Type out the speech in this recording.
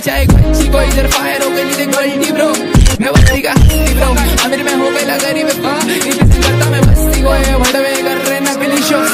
चाहे गच्ची को इधर फायर हो गई गल्टी ब्रो मैं बच्ची का ब्रो अमीर में हो गई गरीब